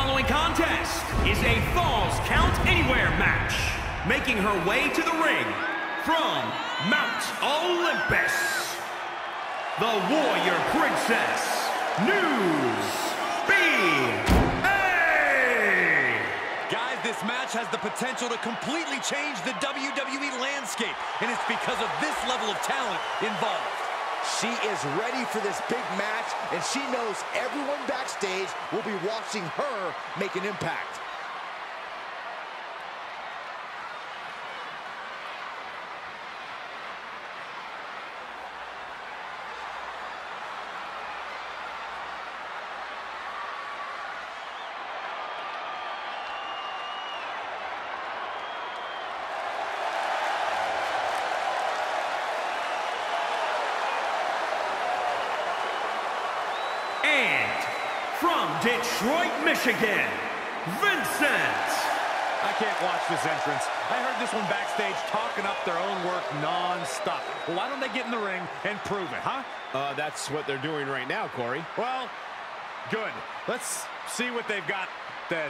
following contest is a Falls Count Anywhere match. Making her way to the ring from Mount Olympus, the Warrior Princess, NUBIA. Guys, this match has the potential to completely change the WWE landscape, and it's because of this level of talent involved. She is ready for this big match, and she knows everyone backstage will be watching her make an impact. And from Detroit, Michigan, VIXEN. I can't watch this entrance. I heard this one backstage talking up their own work non-stop. Well, why don't they get in the ring and prove it, huh? That's what they're doing right now, Corey. Well, good. Let's see what they've got then.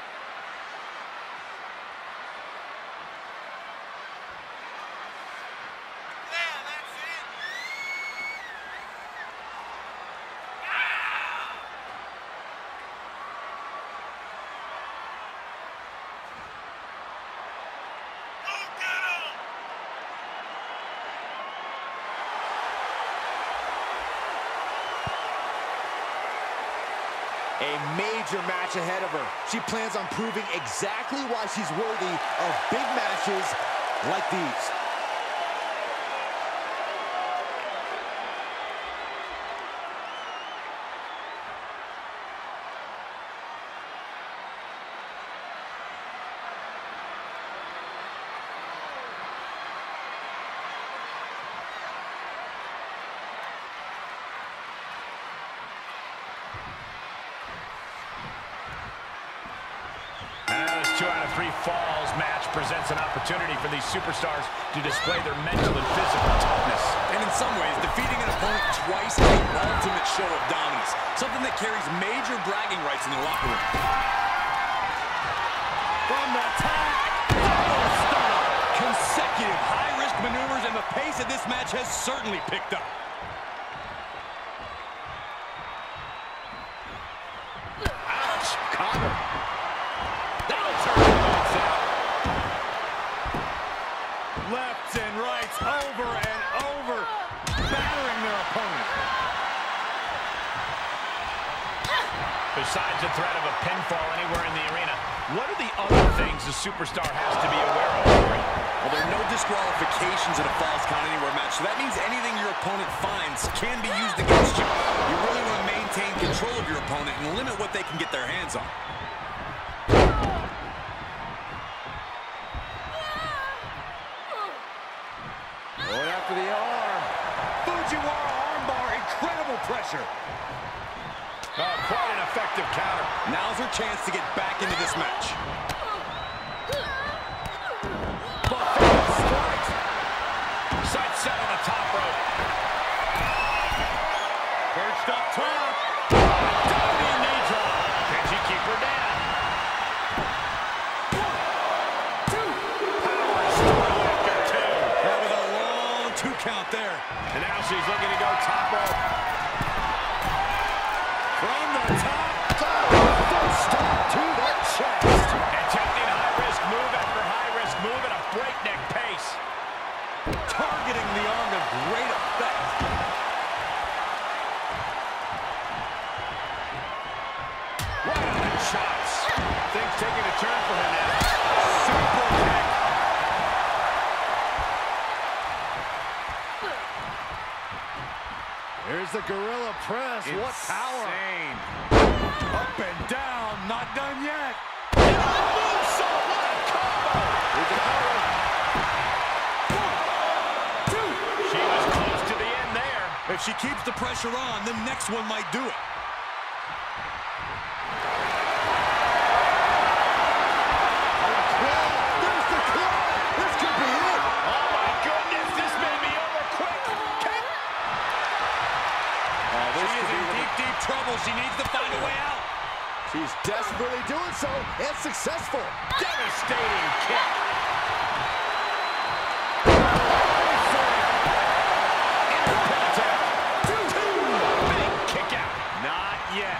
A major match ahead of her. She plans on proving exactly why she's worthy of big matches like these. This 2 out of 3 falls match presents an opportunity for these superstars to display their mental and physical toughness. And in some ways, defeating an opponent twice is the ultimate show of dominance. Something that carries major bragging rights in the locker room. From the top, consecutive high-risk maneuvers, and the pace of this match has certainly picked up. Ouch! Cover. lefts and rights over and over, battering their opponent. Besides the threat of a pinfall anywhere in the arena, what are the other things the superstar has to be aware of? Well, there are no disqualifications in a Falls Count Anywhere match, so that means anything your opponent finds can be used against you. You really want to maintain control of your opponent and limit what they can get their hands on. Going after the arm. Fujiwara armbar, incredible pressure. Oh, quite an effective counter. Now's her chance to get back into this match. Strikes. Side set on the top rope. Perched up top. Diving knee drop. Can she keep her down? 1, 2. Power strike after 2. Yeah, with a long 2 count there. And now she's looking to go top rope. From the top, full stop to the chest. Attempting high-risk move after high-risk move at a breakneck pace. Targeting the arm to great effect. Right on the chops. Things taking a turn for her now. Super kick. Here's the gorilla press. Insane. What power. Up and down, not done yet. Moonsault, what a combo! Here's the power. 1, 2. She was close to the end there. If she keeps the pressure on, the next one might do it. There's the claw. This could be it. Oh my goodness, this may be over quick. She is in deep, deep trouble. She needs to find a way out. She's desperately doing so, and successful. Devastating kick. Big kick out. Not yet.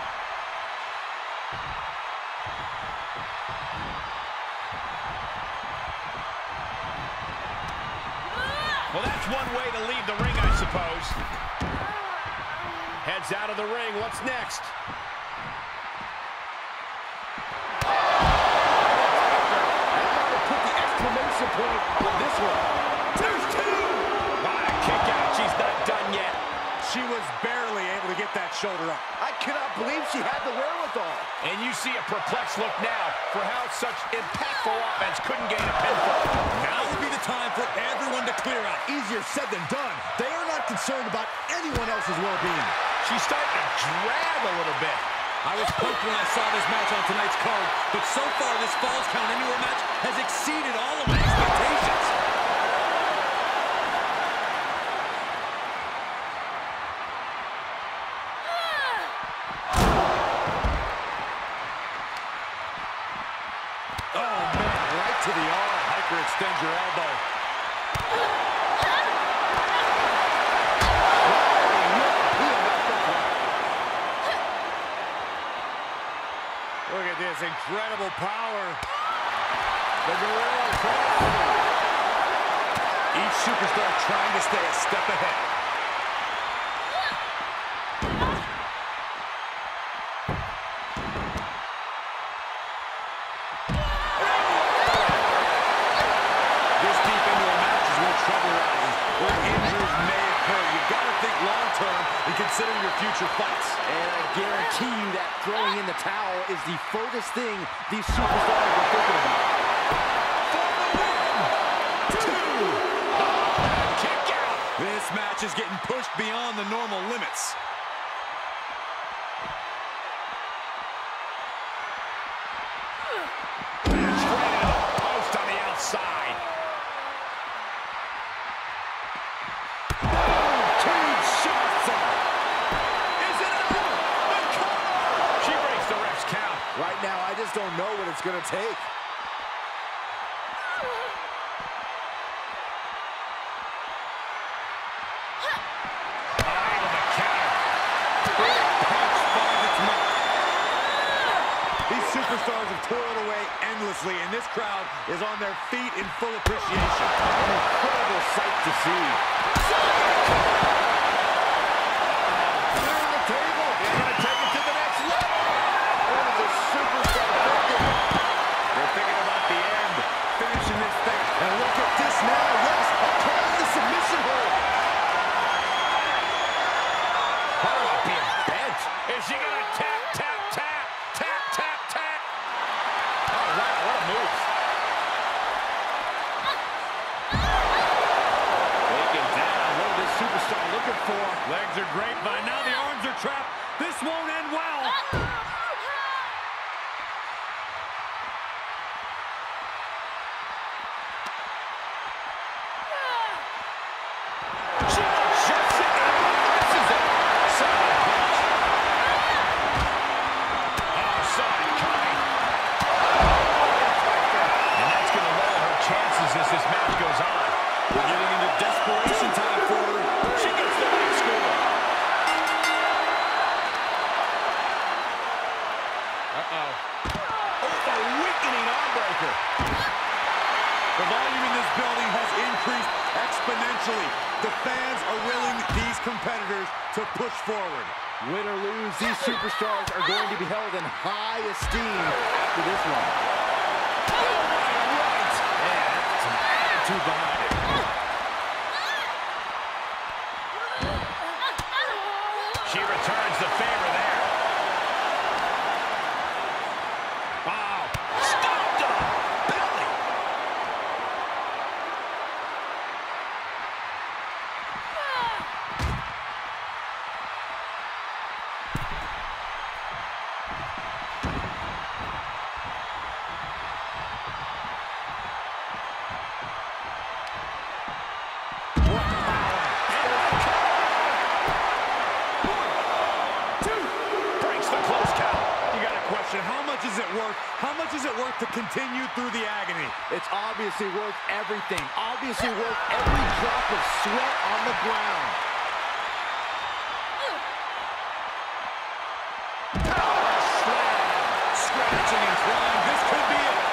Well, that's one way to leave the ring, I suppose. Heads out of the ring. What's next? Put the exclamation point on this one. There's two. What a kick out. She's not done yet. She was barely able to get that shoulder up. I cannot believe she had the wherewithal. And you see a perplexed look now for how such impactful offense couldn't gain a pinfall. Now would be the time for everyone to clear out. Easier said than done. They are not concerned about anyone else's well-being. She's starting to drag a little bit. I was pumped when I saw this match on tonight's card, but so far this Falls Count Anywhere match has exceeded all of my expectations. Oh, man, right to the arm. Hyperextend your elbow. Look at this incredible power. The gorilla press. Each superstar trying to stay a step ahead. This deep into a match is where trouble rises, where injuries may occur. You've got to think long-term and consider your future fights. And I guarantee you that throwing in the towel is the furthest thing these superstars are thinking about. Kick out. This match is getting pushed beyond the normal limits. Straight into the post on the outside. She breaks the ref's count. Right now, I just don't know what it's going to take. Able to counter. These superstars have toiled away endlessly, and this crowd is on their feet in full appreciation. An incredible sight to see. Clear the table. They're going to take it to the next level. What is a superstar thinking? They're thinking about the end, finishing this thing. And look at this now. Yes, applying the submission hold. How about being bent? Is she going to tap, tap, tap, tap, tap, tap? Oh, wow, what a move. Taken down. What is this superstar looking for? Legs are grapevine. Now the arms are trapped. This won't end well. She just it and misses it. Solid punch. Oh, saw it coming. And that's going to lower her chances as this match goes on. We're getting into desperation time for her. She gets the right score. Uh-oh. Oh, a weakening arm breaker. The volume in this building has increased exponentially. The fans are willing these competitors to push forward. Win or lose, these superstars are going to be held in high esteem after this one. Right. Yeah, that's some attitude behind it. She returns the favor there. Wow. Stop to the belly. What power. And the cover. 1, 2. question. How much is it worth? How much is it worth to continue through the agony? It's obviously worth everything. Obviously worth every drop of sweat on the ground. Power slam. Scratching and clawing. This could be it.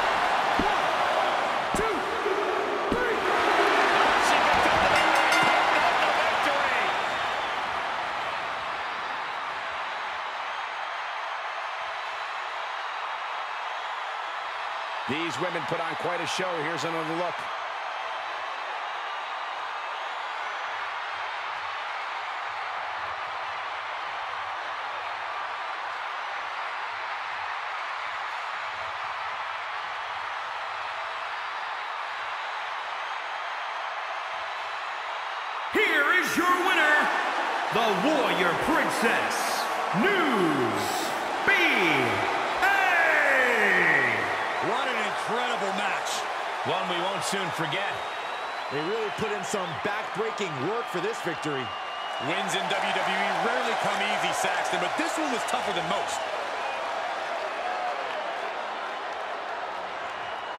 1, 2, 3. She gets up to the right. The victory. These women put on quite a show. Here's another look. Here is your winner, the Warrior Princess, NUBIA. What an incredible match. One we won't soon forget. They really put in some back-breaking work for this victory. Wins in WWE rarely come easy, Saxton, but this one was tougher than most.